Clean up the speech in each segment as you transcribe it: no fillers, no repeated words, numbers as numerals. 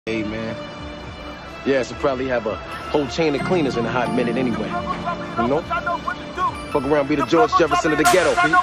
Hey, man. Yeah, so probably have a whole chain of cleaners in a hot minute anyway. You know? Fuck around, be the George Jefferson of the ghetto, Pete.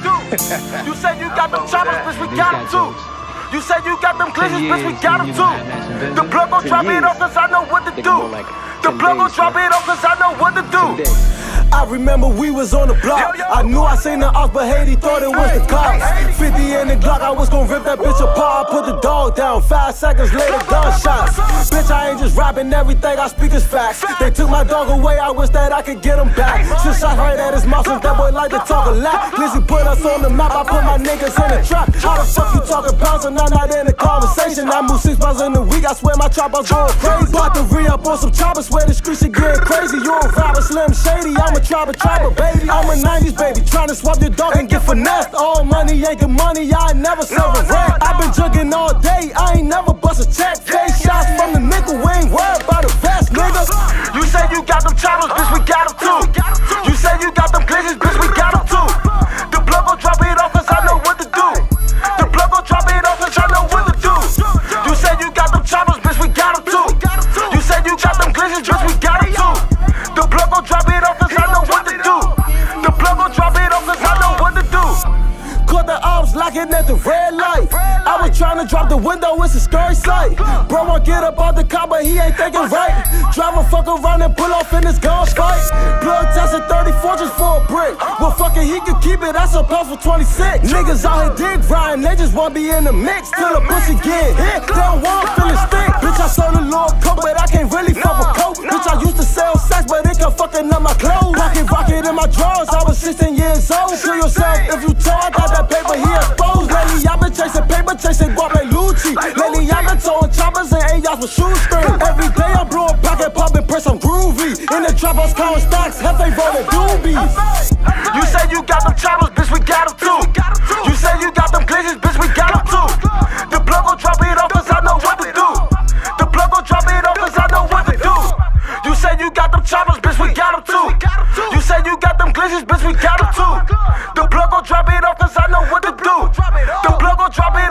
You said you got them choppers, bitch, we got them too. You said you got them glitches, bitch, we got them too. The plug gon' drop it off cause I know what to do. The plug gon' drop it off cause I know what to do. I remember we was on the block. I knew I seen the ops, but Haiti thought it was the cops. 50 in the Glock, I was gon' rip that bitch apart. Put the dog down, 5 seconds later, gunshots. Bitch, I ain't just rapping, everything I speak is facts. They took my dog away, I wish that I could get him back. Shit shot right at his mouth, since that boy like to talk a lot. Glizzy put us on the map, I put my niggas in the trap. How the fuck you talking pounds and I'm not in the conversation? I move 6 pounds in a week, I swear my choppers going crazy. Bought the re-up on some choppers, swear the streets should get crazy. You a rapper, Slim Shady, I'm a trapper, baby. I'm a 90s baby, tryna swap your dog and get finessed. All money ain't good money, I ain't never serve a rent. I been jugging all day, I ain't never bust a check. Face shots from the nickel, we ain't worried about the vest, nigga. You said you got them choppers, bitch, we got them too. You said you got them glitches, bitch, we got them too. The plug gon' drop it off cause I know what to do. The plug gon' drop it off cause I know what to do. You said you got them choppers, bitch, we got them too. You said you got them glitches, bitch, we got them too. The plug gon' drop it off cause I know what to do. The plug gon' drop it off cause I know what to do. Caught the ops locking at the red light. I was tryna drop the window, it's a scary sight. Bro won't get up out the car, but he ain't thinking right. Driver fuck around and pull off in his gunfight. Blood tested 34 just for a brick. Well, fuck it, he could keep it, that's a pound for 26. Niggas out here dick riding, they just wanna be in the mix. Till the pussy get hit, they don't wanna feel it stick. Bitch, I sold a little coke, but I can't really fuck with coke. Bitch, I used to sell sex, but it kept fucking up my clothes. Rocket in my drawers, I was 16 years old. Kill yourself if you told, I got that paper, he exposed. Lately, I've been chasing paper, chasing Guape Lucci. Lately, I've been towing choppers and ARs with shoestrings. Every day, I'm blowing pocket, popping, press, I'm groovy. In the trap house, counting stacks, Hefe rolling doobies. You said you got them choppers, bitch, we got them too. You said you got them glitches, bitch, we got them too. The plug gon' drop it off cause I know what to do. The plug gon' drop it off cause I know what to do. You said you got them choppers, bitch, we got them too. You said you got them glitches, bitch, we got them too. The plug gon' drop it off cause I know what to do. The plug gon' drop it